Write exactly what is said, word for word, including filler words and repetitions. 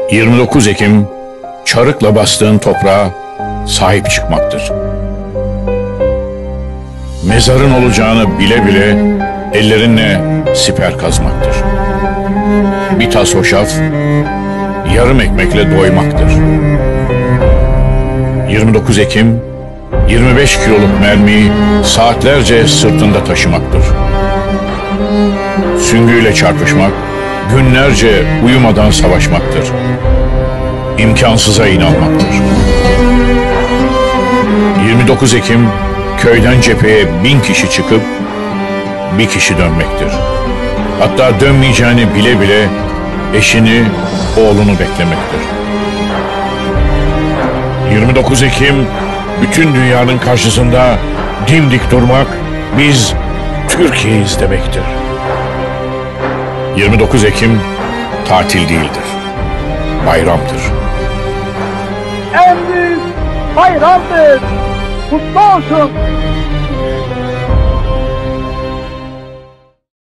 yirmi dokuz Ekim, çarıkla bastığın toprağa sahip çıkmaktır. Mezarın olacağını bile bile ellerinle siper kazmaktır. Bir tas hoşaf, yarım ekmekle doymaktır. yirmi dokuz Ekim, yirmi beş kiloluk mermiyi saatlerce sırtında taşımaktır. Süngüyle çarpışmak, günlerce uyumadan savaşmaktır. İmkansıza inanmaktır. yirmi dokuz Ekim, köyden cepheye bin kişi çıkıp bir kişi dönmektir. Hatta dönmeyeceğini bile bile eşini, oğlunu beklemektir. yirmi dokuz Ekim, bütün dünyanın karşısında dimdik durmak, biz Türkiye'yiz demektir. yirmi dokuz Ekim tatil değildir, bayramdır. En büyük bayramdır. Kutlu olsun.